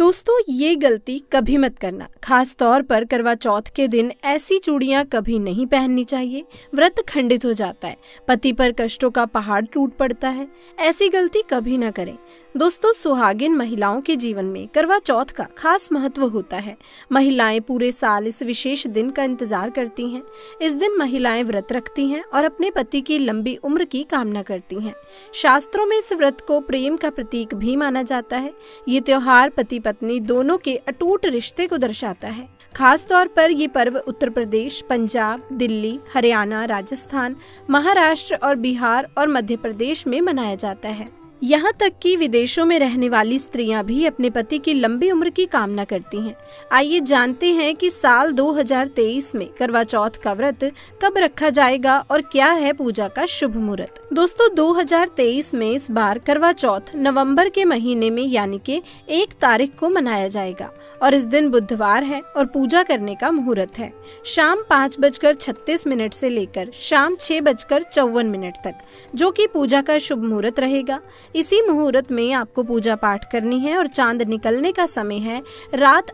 दोस्तों, ये गलती कभी मत करना। खास तौर पर करवा चौथ के दिन ऐसी चूड़ियां कभी नहीं पहननी चाहिए। व्रत खंडित हो जाता है, पति पर कष्टों का पहाड़ टूट पड़ता है। ऐसी गलती कभी ना करें। दोस्तों, सुहागिन महिलाओं के जीवन में करवा चौथ का खास महत्व होता है। महिलाएं पूरे साल इस विशेष दिन का इंतजार करती हैं। इस दिन महिलाएं व्रत रखती हैं और अपने पति की लंबी उम्र की कामना करती हैं। शास्त्रों में इस व्रत को प्रेम का प्रतीक भी माना जाता है। ये त्योहार पति पत्नी दोनों के अटूट रिश्ते को दर्शाता है। खास तौर पर ये पर्व उत्तर प्रदेश, पंजाब, दिल्ली, हरियाणा, राजस्थान, महाराष्ट्र और बिहार और मध्य प्रदेश में मनाया जाता है। यहाँ तक कि विदेशों में रहने वाली स्त्रियां भी अपने पति की लंबी उम्र की कामना करती हैं। आइए जानते हैं कि साल 2023 में करवा चौथ का व्रत कब रखा जाएगा और क्या है पूजा का शुभ मुहूर्त। दोस्तों, 2023 में इस बार करवा चौथ नवंबर के महीने में यानी कि 1 तारीख को मनाया जाएगा और इस दिन बुधवार है और पूजा करने का मुहूर्त है शाम 5:36 से लेकर शाम 6:54 तक, जो कि पूजा का शुभ मुहूर्त रहेगा। इसी मुहूर्त में आपको पूजा पाठ करनी है और चांद निकलने का समय है रात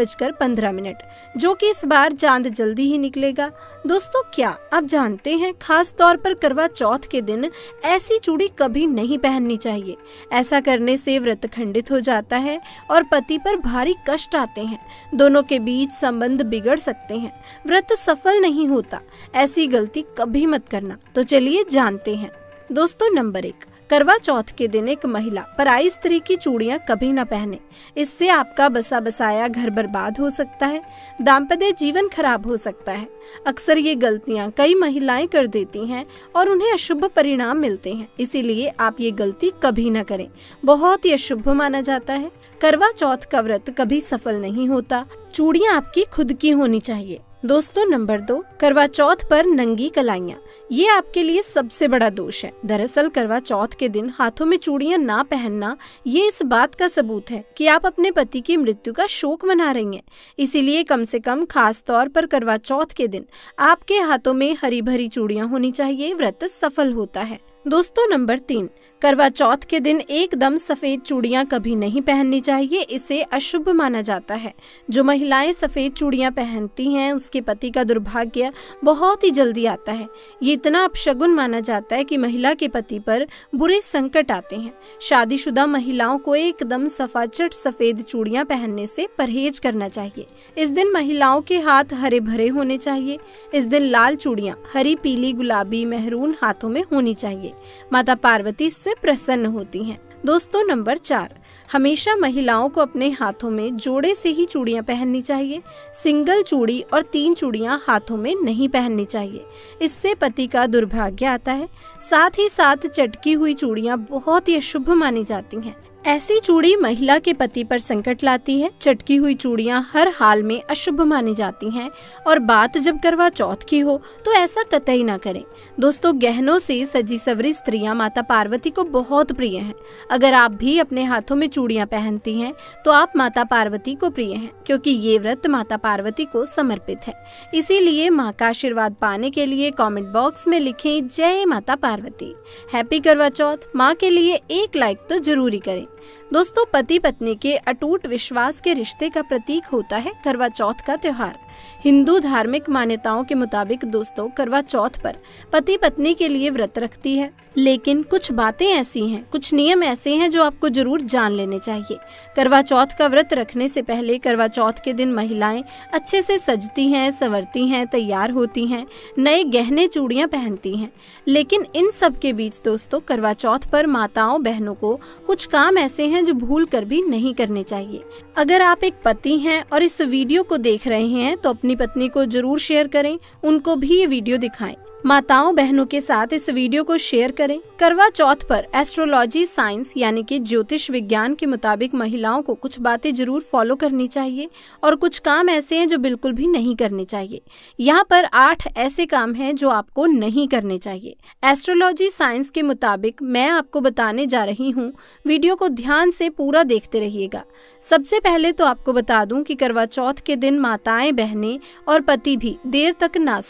8:15, जो कि इस बार चांद जल्दी ही निकलेगा। दोस्तों, क्या आप जानते हैं खास तौर पर करवा चौथ के दिन ऐसी चूड़ी कभी नहीं पहननी चाहिए। ऐसा करने से व्रत खंडित हो जाता है और पति पर भारी कष्ट आते हैं। दोनों के बीच संबंध बिगड़ सकते हैं, व्रत सफल नहीं होता। ऐसी गलती कभी मत करना। तो चलिए जानते हैं। दोस्तों, नंबर 1, करवा चौथ के दिन एक महिला पराई स्त्री की चूड़ियां कभी न पहने। इससे आपका बसा बसाया घर बर्बाद हो सकता है, दाम्पत्य जीवन खराब हो सकता है। अक्सर ये गलतियां कई महिलाएं कर देती हैं और उन्हें अशुभ परिणाम मिलते हैं। इसीलिए आप ये गलती कभी न करें, बहुत ही अशुभ माना जाता है। करवा चौथ का व्रत कभी सफल नहीं होता। चूड़ियां आपकी खुद की होनी चाहिए। दोस्तों, नंबर 2, करवा चौथ पर नंगी कलाइयाँ। ये आपके लिए सबसे बड़ा दोष है। दरअसल करवा चौथ के दिन हाथों में चूड़ियां ना पहनना ये इस बात का सबूत है कि आप अपने पति की मृत्यु का शोक मना रही हैं। इसीलिए कम से कम खास तौर पर करवा चौथ के दिन आपके हाथों में हरी भरी चूड़ियां होनी चाहिए। व्रत सफल होता है। दोस्तों, नंबर 3, करवा चौथ के दिन एकदम सफेद चूड़ियां कभी नहीं पहननी चाहिए। इसे अशुभ माना जाता है। जो महिलाएं सफेद चूड़ियां पहनती हैं उसके पति का दुर्भाग्य बहुत ही जल्दी आता है। ये इतना अपशगुन माना जाता है कि महिला के पति पर बुरे संकट आते हैं। शादीशुदा महिलाओं को एकदम सफाचट सफेद चूड़ियां पहनने से परहेज करना चाहिए। इस दिन महिलाओं के हाथ हरे भरे होने चाहिए। इस दिन लाल चूड़ियां हरी, पीली, गुलाबी, मेहरून हाथों में होनी चाहिए। माता पार्वती से प्रसन्न होती हैं। दोस्तों, नंबर 4, हमेशा महिलाओं को अपने हाथों में जोड़े से ही चूड़ियां पहननी चाहिए। सिंगल चूड़ी और 3 चूड़ियां हाथों में नहीं पहननी चाहिए। इससे पति का दुर्भाग्य आता है। साथ ही साथ चटकी हुई चूड़ियां बहुत ही अशुभ मानी जाती हैं। ऐसी चूड़ी महिला के पति पर संकट लाती है। चटकी हुई चूड़ियां हर हाल में अशुभ मानी जाती हैं और बात जब करवा चौथ की हो तो ऐसा कतई ना करें। दोस्तों, गहनों से सजी सवरी स्त्रियां माता पार्वती को बहुत प्रिय हैं। अगर आप भी अपने हाथों में चूड़ियां पहनती हैं तो आप माता पार्वती को प्रिय हैं, क्योंकि ये व्रत माता पार्वती को समर्पित है। इसीलिए माँ का आशीर्वाद पाने के लिए कमेंट बॉक्स में लिखें जय माता पार्वती। हैप्पी करवा चौथ। माँ के लिए एक लाइक तो जरूरी करें। दोस्तों, पति पत्नी के अटूट विश्वास के रिश्ते का प्रतीक होता है करवा चौथ का त्योहार। हिंदू धार्मिक मान्यताओं के मुताबिक दोस्तों, करवा चौथ पर पति पत्नी के लिए व्रत रखती है। लेकिन कुछ बातें ऐसी हैं, कुछ नियम ऐसे हैं जो आपको जरूर जान लेने चाहिए। करवा चौथ का व्रत रखने से पहले करवा चौथ के दिन महिलाएं अच्छे से सजती हैं, संवरती हैं, तैयार होती हैं, नए गहने चूड़ियां पहनती हैं। लेकिन इन सब के बीच दोस्तों, करवा चौथ पर माताओं बहनों को कुछ काम ऐसे हैं जो भूल कर भी नहीं करने चाहिए। अगर आप एक पति हैं और इस वीडियो को देख रहे हैं तो अपनी पत्नी को जरूर शेयर करें, उनको भी ये वीडियो दिखाएं। माताओं बहनों के साथ इस वीडियो को शेयर करें। करवा चौथ पर एस्ट्रोलॉजी साइंस यानी कि ज्योतिष विज्ञान के मुताबिक महिलाओं को कुछ बातें जरूर फॉलो करनी चाहिए और कुछ काम ऐसे हैं जो बिल्कुल भी नहीं करने चाहिए। यहाँ पर 8 ऐसे काम हैं जो आपको नहीं करने चाहिए। एस्ट्रोलॉजी साइंस के मुताबिक मैं आपको बताने जा रही हूँ। वीडियो को ध्यान से पूरा देखते रहिएगा। सबसे पहले तो आपको बता दूं कि करवा चौथ के दिन माताएं बहनें और पति भी देर तक ना सोएं।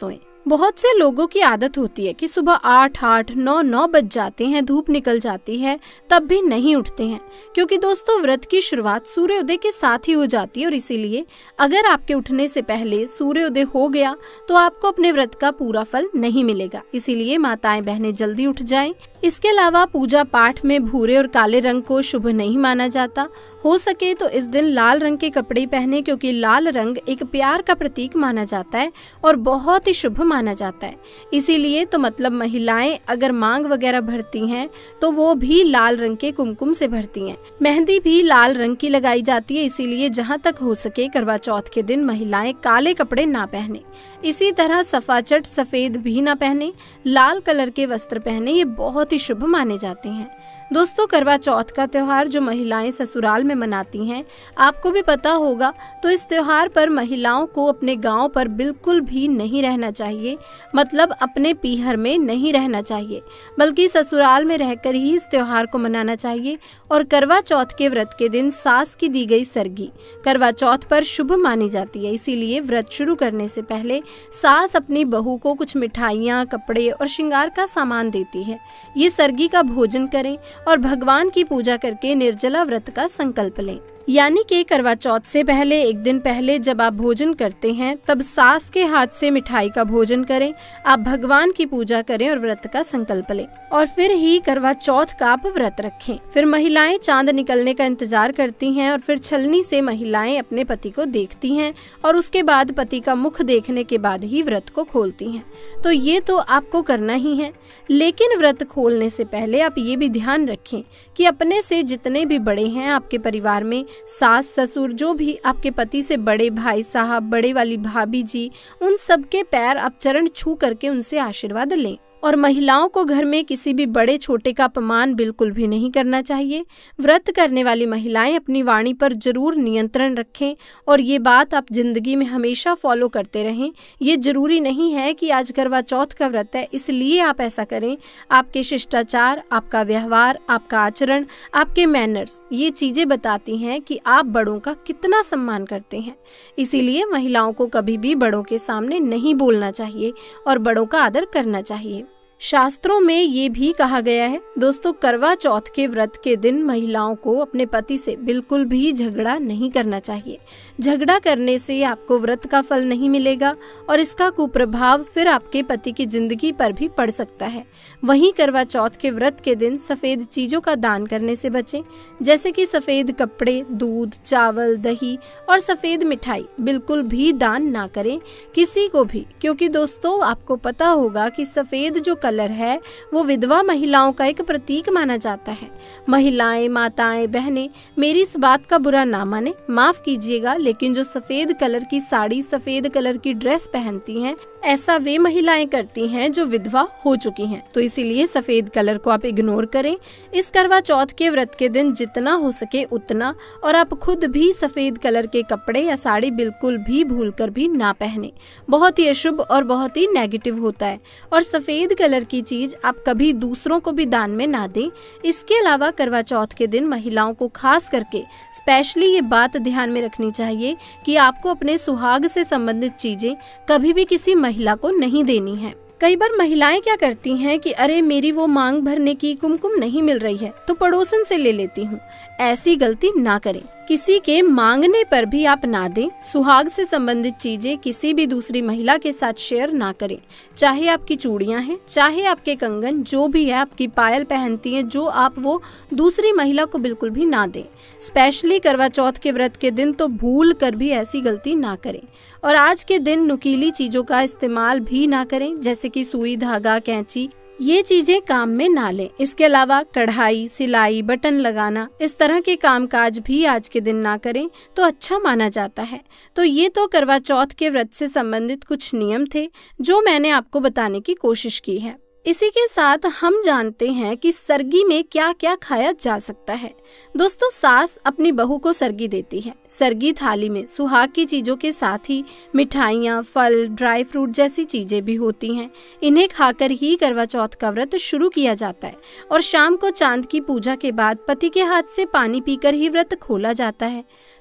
बहुत से लोगों की आदत होती है कि सुबह 8, 9 बज जाते हैं, धूप निकल जाती है, तब भी नहीं उठते हैं, क्योंकि दोस्तों व्रत की शुरुआत सूर्योदय के साथ ही हो जाती है और इसीलिए अगर आपके उठने से पहले सूर्योदय हो गया तो आपको अपने व्रत का पूरा फल नहीं मिलेगा। इसीलिए माताएं बहनें जल्दी उठ जाएं। इसके अलावा पूजा पाठ में भूरे और काले रंग को शुभ नहीं माना जाता। हो सके तो इस दिन लाल रंग के कपड़े पहने, क्योंकि लाल रंग एक प्यार का प्रतीक माना जाता है और बहुत ही शुभ माना जाता है। इसीलिए तो मतलब महिलाएं अगर मांग वगैरह भरती हैं तो वो भी लाल रंग के कुमकुम से भरती हैं। मेहंदी भी लाल रंग की लगाई जाती है। इसीलिए जहाँ तक हो सके करवा चौथ के दिन महिलाएं काले कपड़े ना पहने। इसी तरह सफाचट सफेद भी ना पहने, लाल कलर के वस्त्र पहने, ये बहुत ही शुभ माने जाते हैं। दोस्तों करवा चौथ का त्योहार जो महिलाएं ससुराल में मनाती हैं, आपको भी पता होगा, तो इस त्योहार पर महिलाओं को अपने गांव पर बिल्कुल भी नहीं रहना चाहिए, मतलब अपने पीहर में नहीं रहना चाहिए, बल्कि ससुराल में रहकर ही इस त्योहार को मनाना चाहिए। और करवा चौथ के व्रत के दिन सास की दी गई सरगी करवा चौथ पर शुभ मानी जाती है। इसीलिए व्रत शुरू करने से पहले सास अपनी बहू को कुछ मिठाइयाँ, कपड़े और श्रृंगार का सामान देती है। ये सरगी का भोजन करें और भगवान की पूजा करके निर्जला व्रत का संकल्प लें। यानी कि करवा चौथ से पहले एक दिन पहले जब आप भोजन करते हैं तब सास के हाथ से मिठाई का भोजन करें, आप भगवान की पूजा करें और व्रत का संकल्प लें और फिर ही करवा चौथ का आप व्रत रखें। फिर महिलाएं चांद निकलने का इंतजार करती हैं और फिर छलनी से महिलाएं अपने पति को देखती हैं और उसके बाद पति का मुख देखने के बाद ही व्रत को खोलती हैं। तो ये तो आपको करना ही है, लेकिन व्रत खोलने से पहले आप ये भी ध्यान रखें कि अपने से जितने भी बड़े हैं आपके परिवार में, सास ससुर, जो भी आपके पति से बड़े भाई साहब, बड़े वाली भाभी जी, उन सबके पैर आप चरण छू करके उनसे आशीर्वाद लें। और महिलाओं को घर में किसी भी बड़े छोटे का अपमान बिल्कुल भी नहीं करना चाहिए। व्रत करने वाली महिलाएं अपनी वाणी पर जरूर नियंत्रण रखें और ये बात आप जिंदगी में हमेशा फॉलो करते रहें। ये जरूरी नहीं है कि आज करवा चौथ का व्रत है इसलिए आप ऐसा करें। आपके शिष्टाचार, आपका व्यवहार, आपका आचरण, आपके मैनर्स, ये चीजें बताती हैं कि आप बड़ों का कितना सम्मान करते हैं। इसीलिए महिलाओं को कभी भी बड़ों के सामने नहीं बोलना चाहिए और बड़ों का आदर करना चाहिए। शास्त्रों में ये भी कहा गया है दोस्तों, करवा चौथ के व्रत के दिन महिलाओं को अपने पति से बिल्कुल भी झगड़ा नहीं करना चाहिए। झगड़ा करने से आपको व्रत का फल नहीं मिलेगा और इसका कुप्रभाव फिर आपके पति की जिंदगी पर भी पड़ सकता है। वहीं करवा चौथ के व्रत के दिन सफेद चीजों का दान करने से बचें, जैसे कि सफेद कपड़े, दूध, चावल, दही और सफेद मिठाई बिल्कुल भी दान ना करें किसी को भी, क्योंकि दोस्तों आपको पता होगा कि सफेद जो कलर है वो विधवा महिलाओं का एक प्रतीक माना जाता है। महिलाएं, माताएं, बहनें मेरी इस बात का बुरा ना माने, माफ कीजिएगा, लेकिन जो सफेद कलर की साड़ी, सफेद कलर की ड्रेस पहनती हैं, ऐसा वे महिलाएं करती हैं जो विधवा हो चुकी हैं। तो इसीलिए सफेद कलर को आप इग्नोर करें इस करवा चौथ के व्रत के दिन, जितना हो सके उतना। और आप खुद भी सफेद कलर के कपड़े या साड़ी बिल्कुल भी भूलकर भी ना पहने, बहुत ही अशुभ और बहुत ही नेगेटिव होता है। और सफेद कलर की चीज आप कभी दूसरों को भी दान में ना दें। इसके अलावा करवा चौथ के दिन महिलाओं को खास करके स्पेशली ये बात ध्यान में रखनी चाहिए कि आपको अपने सुहाग से संबंधित चीजें कभी भी किसी महिला को नहीं देनी है। कई बार महिलाएं क्या करती हैं कि अरे मेरी वो मांग भरने की कुमकुम नहीं मिल रही है तो पड़ोसन से ले लेती हूँ। ऐसी गलती ना करें, किसी के मांगने पर भी आप ना दें। सुहाग से संबंधित चीजें किसी भी दूसरी महिला के साथ शेयर ना करें, चाहे आपकी चूड़ियां हैं, चाहे आपके कंगन, जो भी है, आपकी पायल पहनती हैं, जो आप वो दूसरी महिला को बिल्कुल भी ना दें। स्पेशली करवा चौथ के व्रत के दिन तो भूल कर भी ऐसी गलती ना करें। और आज के दिन नुकीली चीजों का इस्तेमाल भी ना करें, जैसे कि सुई, धागा, कैंची, ये चीजें काम में ना लें। इसके अलावा कढ़ाई, सिलाई, बटन लगाना, इस तरह के कामकाज भी आज के दिन ना करें तो अच्छा माना जाता है। तो ये तो करवा चौथ के व्रत से संबंधित कुछ नियम थे जो मैंने आपको बताने की कोशिश की है। इसी के साथ हम जानते हैं कि सरगी में क्या क्या खाया जा सकता है। दोस्तों, सास अपनी बहू को सरगी देती है। सरगी थाली में सुहाग की चीजों के साथ ही मिठाइयाँ, फल, ड्राई फ्रूट जैसी चीजें भी होती हैं। इन्हें खाकर ही करवा चौथ का व्रत शुरू किया जाता है और शाम को चांद की पूजा के बाद पति के हाथ से पानी पीकर ही व्रत खोला जाता है।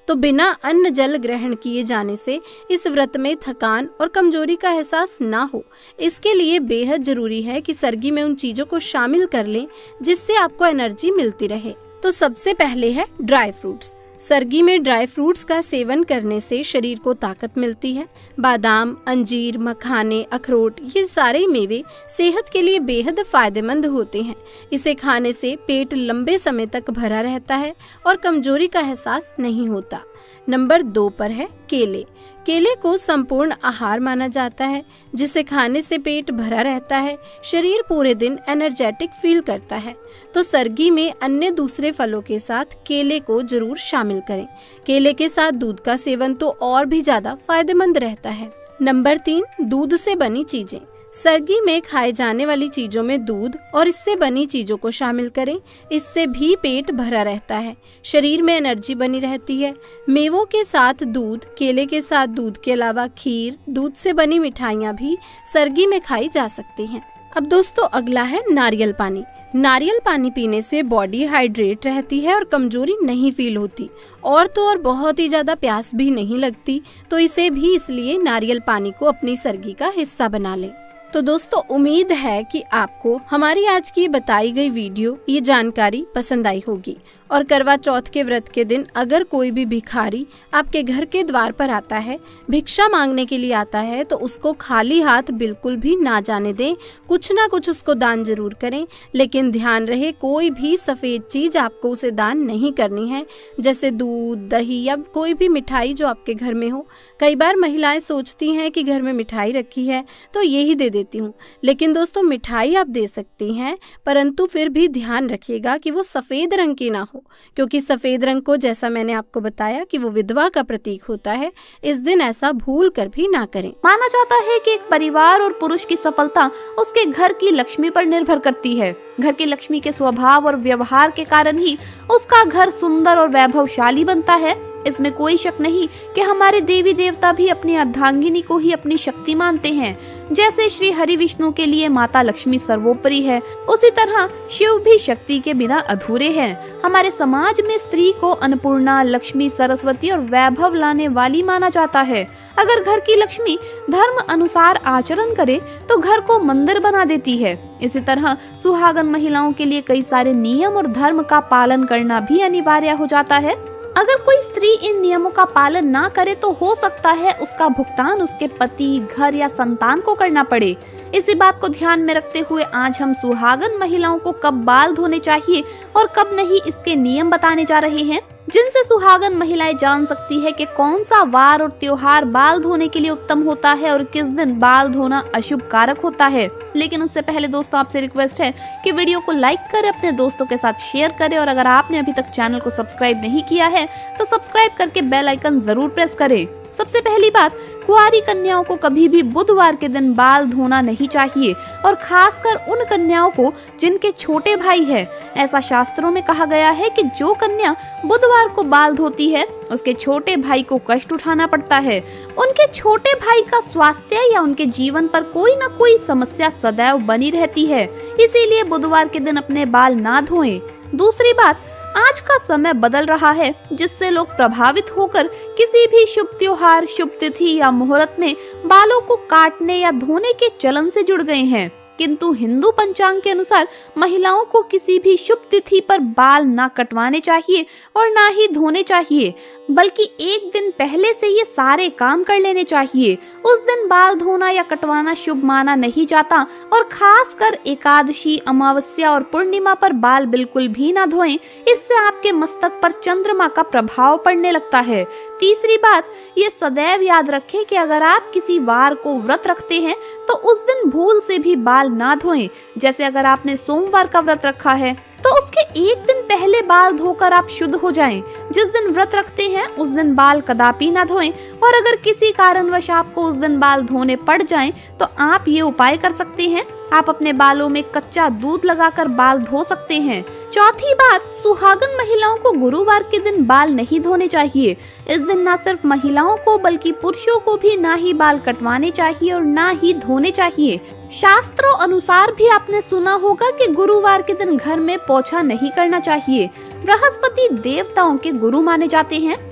तो बिना अन्न जल ग्रहण किए जाने से इस व्रत में थकान और कमजोरी का एहसास ना हो, इसके लिए बेहद जरूरी है कि सर्गी में उन चीजों को शामिल कर लें जिससे आपको एनर्जी मिलती रहे। तो सबसे पहले है ड्राई फ्रूट्स। सर्गी में ड्राई फ्रूट्स का सेवन करने से शरीर को ताकत मिलती है। बादाम, अंजीर, मखाने, अखरोट, ये सारे मेवे सेहत के लिए बेहद फायदेमंद होते हैं। इसे खाने से पेट लंबे समय तक भरा रहता है और कमजोरी का एहसास नहीं होता। नंबर 2 पर है केले। केले को संपूर्ण आहार माना जाता है, जिसे खाने से पेट भरा रहता है, शरीर पूरे दिन एनर्जेटिक फील करता है। तो सर्गी में अन्य दूसरे फलों के साथ केले को जरूर शामिल करें। केले के साथ दूध का सेवन तो और भी ज्यादा फायदेमंद रहता है। नंबर 3, दूध से बनी चीजें। सर्गी में खाए जाने वाली चीजों में दूध और इससे बनी चीजों को शामिल करें। इससे भी पेट भरा रहता है, शरीर में एनर्जी बनी रहती है। मेवों के साथ दूध, केले के साथ दूध के अलावा खीर, दूध से बनी मिठाइयाँ भी सर्गी में खाई जा सकती हैं। अब दोस्तों अगला है नारियल पानी। नारियल पानी पीने से बॉडी हाइड्रेट रहती है और कमजोरी नहीं फील होती, और तो और बहुत ही ज्यादा प्यास भी नहीं लगती। तो इसे भी इसलिए नारियल पानी को अपनी सर्गी का हिस्सा बना लें। तो दोस्तों उम्मीद है कि आपको हमारी आज की बताई गई वीडियो, ये जानकारी पसंद आई होगी। और करवा चौथ के व्रत के दिन अगर कोई भी भिखारी आपके घर के द्वार पर आता है, भिक्षा मांगने के लिए आता है, तो उसको खाली हाथ बिल्कुल भी ना जाने दें। कुछ ना कुछ उसको दान जरूर करें, लेकिन ध्यान रहे कोई भी सफेद चीज आपको उसे दान नहीं करनी है, जैसे दूध, दही या कोई भी मिठाई जो आपके घर में हो। कई बार महिलाएं सोचती हैं कि घर में मिठाई रखी है तो यही दे देती हूँ, लेकिन दोस्तों मिठाई आप दे सकती हैं, परंतु फिर भी ध्यान रखिएगा कि वो सफेद रंग की ना हो, क्योंकि सफेद रंग को, जैसा मैंने आपको बताया, कि वो विधवा का प्रतीक होता है। इस दिन ऐसा भूल कर भी ना करें। माना जाता है कि एक परिवार और पुरुष की सफलता उसके घर की लक्ष्मी पर निर्भर करती है। घर की लक्ष्मी के स्वभाव और व्यवहार के कारण ही उसका घर सुंदर और वैभवशाली बनता है। इसमें कोई शक नहीं कि हमारे देवी देवता भी अपनी अर्धांगिनी को ही अपनी शक्ति मानते हैं। जैसे श्री हरि विष्णु के लिए माता लक्ष्मी सर्वोपरि है, उसी तरह शिव भी शक्ति के बिना अधूरे हैं। हमारे समाज में स्त्री को अन्नपूर्णा, लक्ष्मी, सरस्वती और वैभव लाने वाली माना जाता है। अगर घर की लक्ष्मी धर्म अनुसार आचरण करे तो घर को मंदिर बना देती है। इसी तरह सुहागन महिलाओं के लिए कई सारे नियम और धर्म का पालन करना भी अनिवार्य हो जाता है। अगर कोई स्त्री इन नियमों का पालन ना करे तो हो सकता है उसका भुगतान उसके पति, घर या संतान को करना पड़े। इसी बात को ध्यान में रखते हुए आज हम सुहागन महिलाओं को कब बाल धोने चाहिए और कब नहीं, इसके नियम बताने जा रहे हैं, जिनसे सुहागन महिलाएं जान सकती है कि कौन सा वार और त्योहार बाल धोने के लिए उत्तम होता है और किस दिन बाल धोना अशुभ कारक होता है। लेकिन उससे पहले दोस्तों आपसे रिक्वेस्ट है कि वीडियो को लाइक करें, अपने दोस्तों के साथ शेयर करें, और अगर आपने अभी तक चैनल को सब्सक्राइब नहीं किया है तो सब्सक्राइब करके बेल आइकन जरूर प्रेस करें। सबसे पहली बात, कुंवारी कन्याओं को कभी भी बुधवार के दिन बाल धोना नहीं चाहिए, और खासकर उन कन्याओं को जिनके छोटे भाई है। ऐसा शास्त्रों में कहा गया है कि जो कन्या बुधवार को बाल धोती है उसके छोटे भाई को कष्ट उठाना पड़ता है। उनके छोटे भाई का स्वास्थ्य या उनके जीवन पर कोई न कोई समस्या सदैव बनी रहती है, इसीलिए बुधवार के दिन अपने बाल ना धोएं। दूसरी बात, आज का समय बदल रहा है, जिससे लोग प्रभावित होकर किसी भी शुभ त्योहार, शुभ तिथि या मुहूर्त में बालों को काटने या धोने के चलन से जुड़ गए हैं। किंतु हिंदू पंचांग के अनुसार महिलाओं को किसी भी शुभ तिथि पर बाल ना कटवाने चाहिए और ना ही धोने चाहिए, बल्कि एक दिन पहले से ये सारे काम कर लेने चाहिए। उस दिन बाल धोना या कटवाना शुभ माना नहीं जाता, और खासकर एकादशी, अमावस्या और पूर्णिमा पर बाल बिल्कुल भी ना धोएं, इससे आपके मस्तक पर चंद्रमा का प्रभाव पड़ने लगता है। तीसरी बात, ये सदैव याद रखें कि अगर आप किसी वार को व्रत रखते हैं तो उस दिन भूल से भी बाल ना धोएं। जैसे अगर आपने सोमवार का व्रत रखा है तो उसके एक दिन पहले बाल धोकर आप शुद्ध हो जाएं। जिस दिन व्रत रखते हैं उस दिन बाल कदापि ना धोएं, और अगर किसी कारणवश आपको उस दिन बाल धोने पड़ जाएं तो आप ये उपाय कर सकते हैं, आप अपने बालों में कच्चा दूध लगाकर बाल धो सकते हैं। चौथी बात, सुहागन महिलाओं को गुरुवार के दिन बाल नहीं धोने चाहिए। इस दिन ना सिर्फ महिलाओं को बल्कि पुरुषों को भी ना ही बाल कटवाने चाहिए और ना ही धोने चाहिए। शास्त्रों अनुसार भी आपने सुना होगा कि गुरुवार के दिन घर में पोछा नहीं करना चाहिए। बृहस्पति देवताओं के गुरु माने जाते हैं,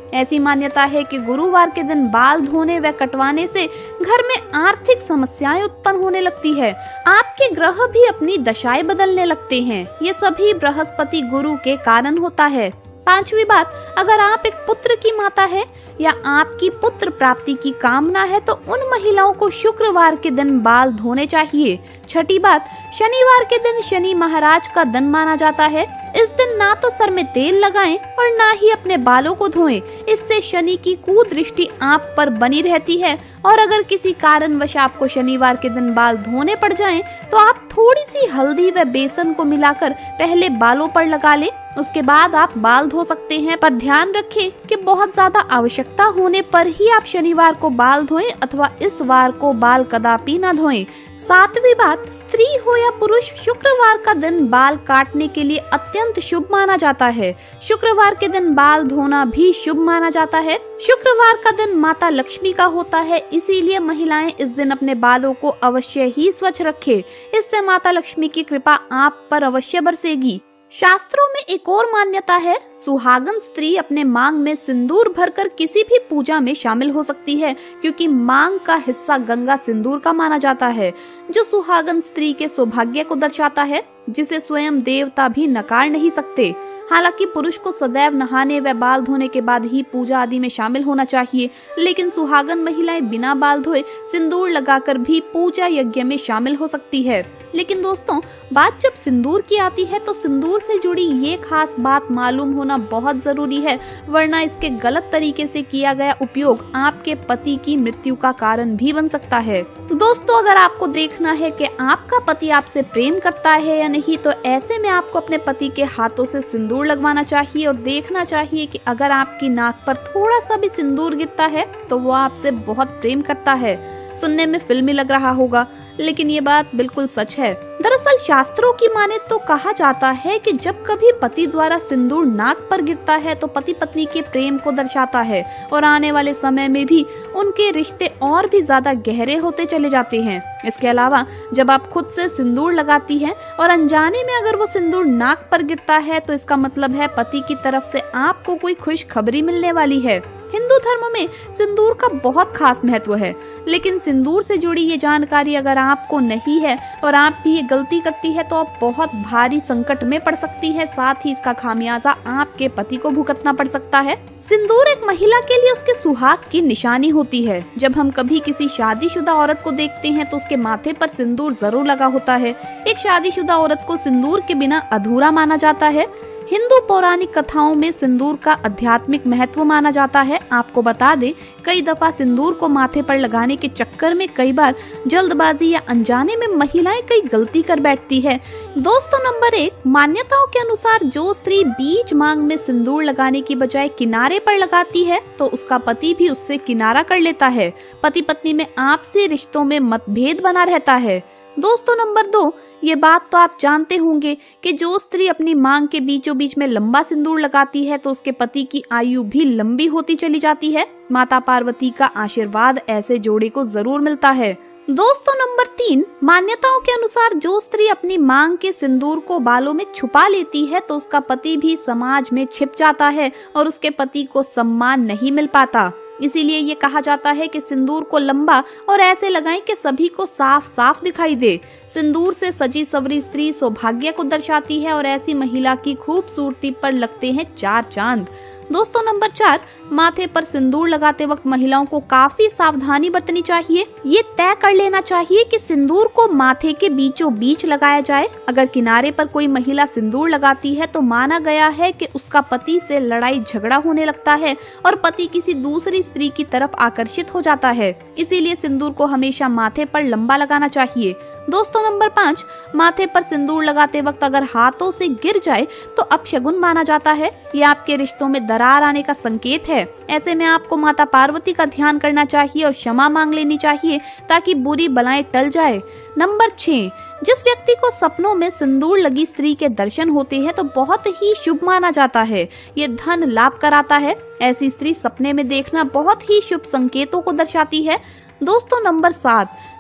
ऐसी मान्यता है कि गुरुवार के दिन बाल धोने व कटवाने से घर में आर्थिक समस्याएं उत्पन्न होने लगती है। आपके ग्रह भी अपनी दशाएं बदलने लगते हैं। ये सभी बृहस्पति गुरु के कारण होता है। पांचवी बात, अगर आप एक पुत्र की माता है या आपकी पुत्र प्राप्ति की कामना है तो उन महिलाओं को शुक्रवार के दिन बाल धोने चाहिए। छठी बात, शनिवार के दिन शनि महाराज का दिन माना जाता है। इस दिन ना तो सर में तेल लगाएं और ना ही अपने बालों को धोएं। इससे शनि की कुदृष्टि आप पर बनी रहती है। और अगर किसी कारणवश आपको शनिवार के दिन बाल धोने पड़ जाएं, तो आप थोड़ी सी हल्दी व बेसन को मिलाकर पहले बालों पर लगा लें, उसके बाद आप बाल धो सकते हैं। पर ध्यान रखें कि बहुत ज्यादा आवश्यकता होने पर ही आप शनिवार को बाल धोएं अथवा इस वार को बाल कदापि न धोएं। सातवीं बात, स्त्री हो या पुरुष, शुक्रवार का दिन बाल काटने के लिए अत्यंत शुभ माना जाता है। शुक्रवार के दिन बाल धोना भी शुभ माना जाता है। शुक्रवार का दिन माता लक्ष्मी का होता है, इसीलिए महिलाएं इस दिन अपने बालों को अवश्य ही स्वच्छ रखें। इससे माता लक्ष्मी की कृपा आप पर अवश्य बरसेगी। शास्त्रों में एक और मान्यता है, सुहागन स्त्री अपने मांग में सिंदूर भरकर किसी भी पूजा में शामिल हो सकती है, क्योंकि मांग का हिस्सा गंगा सिंदूर का माना जाता है, जो सुहागन स्त्री के सौभाग्य को दर्शाता है, जिसे स्वयं देवता भी नकार नहीं सकते। हालांकि पुरुष को सदैव नहाने व बाल धोने के बाद ही पूजा आदि में शामिल होना चाहिए, लेकिन सुहागन महिलाएं बिना बाल धोए सिंदूर लगाकर भी पूजा यज्ञ में शामिल हो सकती है। लेकिन दोस्तों, बात जब सिंदूर की आती है तो सिंदूर से जुड़ी ये खास बात मालूम होना बहुत जरूरी है, वरना इसके गलत तरीके से किया गया उपयोग आपके पति की मृत्यु का कारण भी बन सकता है। दोस्तों, अगर आपको देखना है कि आपका पति आपसे प्रेम करता है या नहीं, तो ऐसे में आपको अपने पति के हाथों से सिंदूर लगवाना चाहिए और देखना चाहिए कि अगर आपकी नाक पर थोड़ा सा भी सिंदूर गिरता है तो वो आपसे बहुत प्रेम करता है। सुनने में फिल्मी लग रहा होगा, लेकिन ये बात बिल्कुल सच है। दरअसल शास्त्रों की माने तो कहा जाता है कि जब कभी पति द्वारा सिंदूर नाक पर गिरता है तो पति पत्नी के प्रेम को दर्शाता है और आने वाले समय में भी उनके रिश्ते और भी ज्यादा गहरे होते चले जाते हैं। इसके अलावा जब आप खुद से सिंदूर लगाती हैं और अनजाने में अगर वो सिंदूर नाक पर गिरता है तो इसका मतलब है पति की तरफ से आपको कोई खुशखबरी मिलने वाली है। हिंदू धर्म में सिंदूर का बहुत खास महत्व है, लेकिन सिंदूर से जुड़ी ये जानकारी अगर आपको नहीं है और आप भी ये गलती करती है तो आप बहुत भारी संकट में पड़ सकती है। साथ ही इसका खामियाजा आपके पति को भुगतना पड़ सकता है। सिंदूर एक महिला के लिए उसके सुहाग की निशानी होती है। जब हम कभी किसी शादीशुदा औरत को देखते हैं तो उसके माथे पर सिंदूर जरूर लगा होता है। एक शादीशुदा औरत को सिंदूर के बिना अधूरा माना जाता है। हिंदू पौराणिक कथाओं में सिंदूर का आध्यात्मिक महत्व माना जाता है। आपको बता दें, कई दफा सिंदूर को माथे पर लगाने के चक्कर में कई बार जल्दबाजी या अनजाने में महिलाएं कई गलती कर बैठती है। दोस्तों, नंबर 1, मान्यताओं के अनुसार जो स्त्री बीच मांग में सिंदूर लगाने की बजाय किनारे पर लगाती है तो उसका पति भी उससे किनारा कर लेता है। पति पत्नी में आपसी रिश्तों में मतभेद बना रहता है। दोस्तों, नंबर 2, ये बात तो आप जानते होंगे कि जो स्त्री अपनी मांग के बीचों बीच में लंबा सिंदूर लगाती है तो उसके पति की आयु भी लंबी होती चली जाती है। माता पार्वती का आशीर्वाद ऐसे जोड़े को जरूर मिलता है। दोस्तों, नंबर 3, मान्यताओं के अनुसार जो स्त्री अपनी मांग के सिंदूर को बालों में छुपा लेती है तो उसका पति भी समाज में छिप जाता है और उसके पति को सम्मान नहीं मिल पाता। इसीलिए ये कहा जाता है कि सिंदूर को लंबा और ऐसे लगाएं कि सभी को साफ साफ दिखाई दे। सिंदूर से सजी सवरी स्त्री सौभाग्य को दर्शाती है और ऐसी महिला की खूबसूरती पर लगते हैं 4 चांद। दोस्तों, नंबर 4, माथे पर सिंदूर लगाते वक्त महिलाओं को काफी सावधानी बरतनी चाहिए। ये तय कर लेना चाहिए कि सिंदूर को माथे के बीचों बीच लगाया जाए। अगर किनारे पर कोई महिला सिंदूर लगाती है तो माना गया है कि उसका पति से लड़ाई झगड़ा होने लगता है और पति किसी दूसरी स्त्री की तरफ आकर्षित हो जाता है। इसीलिए सिंदूर को हमेशा माथे पर लंबा लगाना चाहिए। दोस्तों, नंबर 5, माथे पर सिंदूर लगाते वक्त अगर हाथों से गिर जाए तो अपशगुन माना जाता है। ये आपके रिश्तों में दरार आने का संकेत है। ऐसे में आपको माता पार्वती का ध्यान करना चाहिए और क्षमा मांग लेनी चाहिए ताकि बुरी बलाएं टल जाए। नंबर 6, जिस व्यक्ति को सपनों में सिंदूर लगी स्त्री के दर्शन होते हैं तो बहुत ही शुभ माना जाता है। ये धन लाभ कराता है। ऐसी स्त्री सपने में देखना बहुत ही शुभ संकेतों को दर्शाती है। दोस्तों, नंबर 7,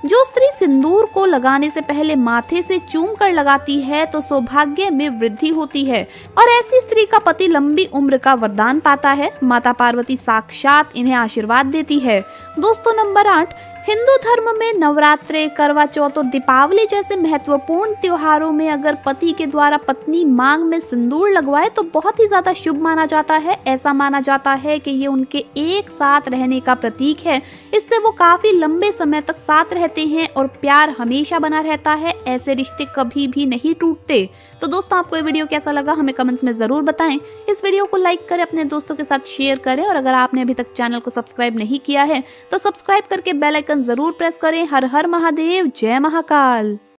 जो स्त्री सिंदूर को लगाने से पहले माथे से चूम कर लगाती है तो सौभाग्य में वृद्धि होती है और ऐसी स्त्री का पति लंबी उम्र का वरदान पाता है। माता पार्वती साक्षात इन्हें आशीर्वाद देती है। दोस्तों, नंबर 8, हिंदू धर्म में नवरात्रे, करवा चौथ और दीपावली जैसे महत्वपूर्ण त्योहारों में अगर पति के द्वारा पत्नी मांग में सिंदूर लगवाए तो बहुत ही ज्यादा शुभ माना जाता है। ऐसा माना जाता है कि ये उनके एक साथ रहने का प्रतीक है। इससे वो काफी लंबे समय तक साथ रहते हैं और प्यार हमेशा बना रहता है। ऐसे रिश्ते कभी भी नहीं टूटते। तो दोस्तों, आपको ये वीडियो कैसा लगा हमें कमेंट्स में जरूर बताएं। इस वीडियो को लाइक करें, अपने दोस्तों के साथ शेयर करें और अगर आपने अभी तक चैनल को सब्सक्राइब नहीं किया है तो सब्सक्राइब करके बेल आइकन जरूर प्रेस करें। हर हर महादेव, जय महाकाल।